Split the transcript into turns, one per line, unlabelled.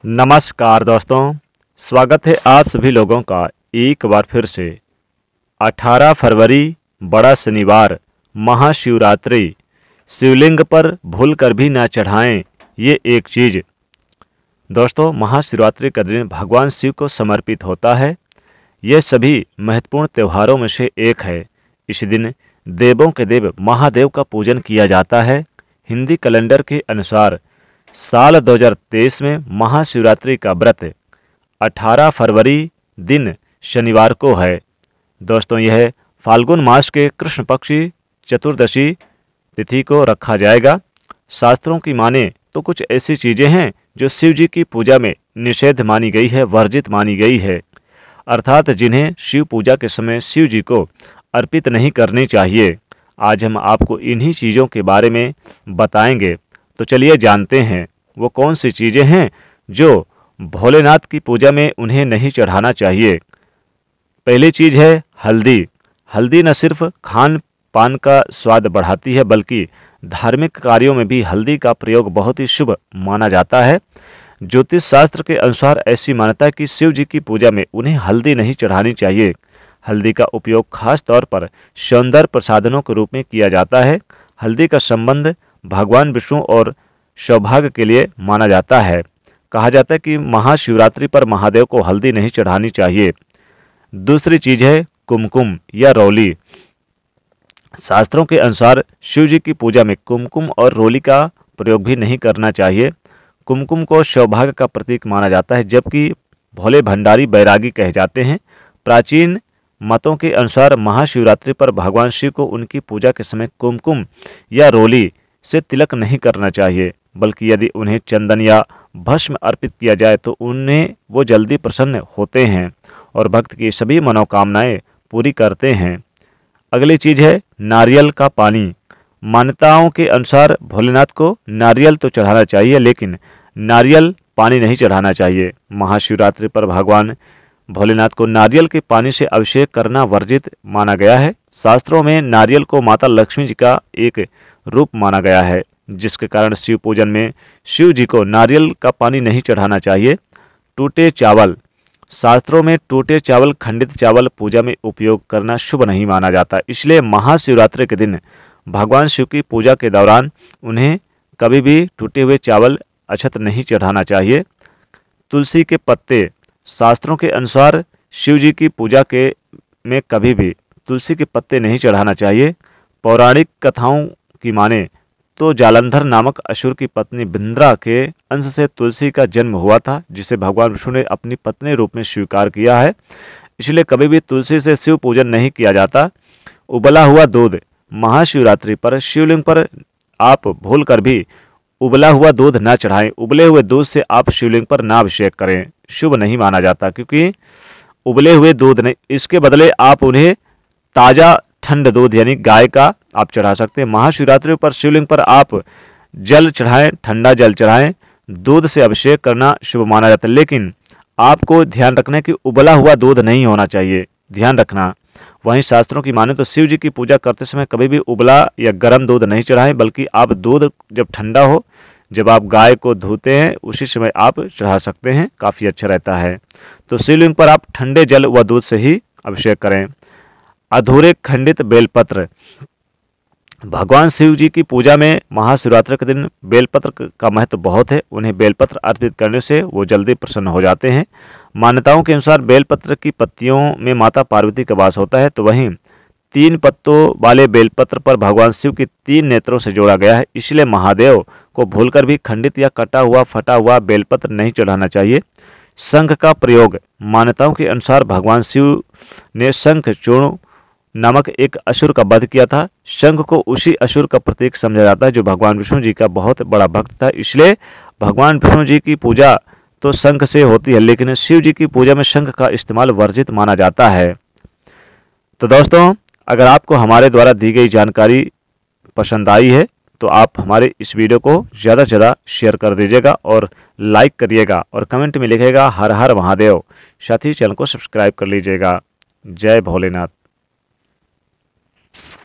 नमस्कार दोस्तों, स्वागत है आप सभी लोगों का एक बार फिर से। 18 फरवरी बड़ा शनिवार, महाशिवरात्रि। शिवलिंग पर भूलकर भी ना चढ़ाएं ये एक चीज़। दोस्तों, महाशिवरात्रि का दिन भगवान शिव को समर्पित होता है। यह सभी महत्वपूर्ण त्योहारों में से एक है। इस दिन देवों के देव महादेव का पूजन किया जाता है। हिंदी कैलेंडर के अनुसार साल 2023 में महाशिवरात्रि का व्रत 18 फरवरी दिन शनिवार को है। दोस्तों, यह फाल्गुन मास के कृष्ण पक्षी चतुर्दशी तिथि को रखा जाएगा। शास्त्रों की माने तो कुछ ऐसी चीज़ें हैं जो शिव जी की पूजा में निषेध मानी गई है, वर्जित मानी गई है, अर्थात जिन्हें शिव पूजा के समय शिव जी को अर्पित नहीं करनी चाहिए। आज हम आपको इन्हीं चीज़ों के बारे में बताएंगे। तो चलिए जानते हैं वो कौन सी चीज़ें हैं जो भोलेनाथ की पूजा में उन्हें नहीं चढ़ाना चाहिए। पहली चीज़ है हल्दी। हल्दी न सिर्फ खान पान का स्वाद बढ़ाती है बल्कि धार्मिक कार्यों में भी हल्दी का प्रयोग बहुत ही शुभ माना जाता है। ज्योतिष शास्त्र के अनुसार ऐसी मान्यता है कि शिव जी की पूजा में उन्हें हल्दी नहीं चढ़ानी चाहिए। हल्दी का उपयोग खास तौर पर सौंदर्य प्रसाधनों के रूप में किया जाता है। हल्दी का संबंध भगवान विष्णु और सौभाग्य के लिए माना जाता है। कहा जाता है कि महाशिवरात्रि पर महादेव को हल्दी नहीं चढ़ानी चाहिए। दूसरी चीज़ है कुमकुम या रोली। शास्त्रों के अनुसार शिव जी की पूजा में कुमकुम और रोली का प्रयोग भी नहीं करना चाहिए। कुमकुम को सौभाग्य का प्रतीक माना जाता है, जबकि भोले भंडारी बैरागी कहे जाते हैं। प्राचीन मतों के अनुसार महाशिवरात्रि पर भगवान शिव को उनकी पूजा के समय कुमकुम या रोली से तिलक नहीं करना चाहिए, बल्कि यदि उन्हें चंदन या भस्म अर्पित किया जाए तो उन्हें वो जल्दी प्रसन्न होते हैं और भक्त की सभी मनोकामनाएं पूरी करते हैं। अगली चीज़ है नारियल का पानी। मान्यताओं के अनुसार भोलेनाथ को नारियल तो चढ़ाना चाहिए, लेकिन नारियल पानी नहीं चढ़ाना चाहिए। महाशिवरात्रि पर भगवान भोलेनाथ को नारियल के पानी से अभिषेक करना वर्जित माना गया है। शास्त्रों में नारियल को माता लक्ष्मी जी का एक रूप माना गया है, जिसके कारण शिव पूजन में शिव जी को नारियल का पानी नहीं चढ़ाना चाहिए। टूटे चावल। शास्त्रों में टूटे चावल, खंडित चावल पूजा में उपयोग करना शुभ नहीं माना जाता। इसलिए महाशिवरात्रि के दिन भगवान शिव की पूजा के दौरान उन्हें कभी भी टूटे हुए चावल अक्षत नहीं चढ़ाना चाहिए। तुलसी के पत्ते। शास्त्रों के अनुसार शिव जी की पूजा के में कभी भी तुलसी के पत्ते नहीं चढ़ाना चाहिए। पौराणिक कथाओं की माने तो जालंधर नामक असुर की पत्नी बिंद्रा के अंश से तुलसी का जन्म हुआ था, जिसे भगवान विष्णु ने अपनी पत्नी रूप में स्वीकार किया है। इसलिए कभी भी तुलसी से शिव पूजन नहीं किया जाता। उबला हुआ दूध। महाशिवरात्रि पर शिवलिंग पर आप भूलकर भी उबला हुआ दूध ना चढ़ाएं। उबले हुए दूध से आप शिवलिंग पर ना अभिषेक करें, शुभ नहीं माना जाता, क्योंकि उबले हुए दूध नहीं, इसके बदले आप उन्हें ताज़ा ठंड दूध यानी गाय का आप चढ़ा सकते हैं। महाशिवरात्रि पर शिवलिंग पर आप जल चढ़ाएं, ठंडा जल चढ़ाएं। दूध से अभिषेक करना शुभ माना जाता है, लेकिन आपको ध्यान रखना है कि उबला हुआ दूध नहीं होना चाहिए, ध्यान रखना। वहीं शास्त्रों की माने तो शिव जी की पूजा करते समय कभी भी उबला या गर्म दूध नहीं चढ़ाएं, बल्कि आप दूध जब ठंडा हो, जब आप गाय को धोते हैं उसी समय आप चढ़ा सकते हैं, काफ़ी अच्छा रहता है। तो शिवलिंग पर आप ठंडे जल व दूध से ही अभिषेक करें। अधूरे खंडित बेलपत्र। भगवान शिव जी की पूजा में महाशिवरात्रि के दिन बेलपत्र का महत्व बहुत है। उन्हें बेलपत्र अर्पित करने से वो जल्दी प्रसन्न हो जाते हैं। मान्यताओं के अनुसार बेलपत्र की पत्तियों में माता पार्वती का वास होता है, तो वहीं 3 पत्तों वाले बेलपत्र पर भगवान शिव की 3 नेत्रों से जोड़ा गया है। इसलिए महादेव को भूलकर भी खंडित या कटा हुआ फटा हुआ बेलपत्र नहीं चढ़ाना चाहिए। शंख का प्रयोग। मान्यताओं के अनुसार भगवान शिव ने शंख चूर्ण नामक एक असुर का वध किया था। शंख को उसी असुर का प्रतीक समझा जाता है जो भगवान विष्णु जी का बहुत बड़ा भक्त था। इसलिए भगवान विष्णु जी की पूजा तो शंख से होती है, लेकिन शिव जी की पूजा में शंख का इस्तेमाल वर्जित माना जाता है। तो दोस्तों, अगर आपको हमारे द्वारा दी गई जानकारी पसंद आई है तो आप हमारे इस वीडियो को ज़्यादा से ज़्यादा शेयर कर दीजिएगा और लाइक करिएगा और कमेंट में लिखिएगा हर हर महादेव। साथ ही चैनल को सब्सक्राइब कर लीजिएगा। जय भोलेनाथ।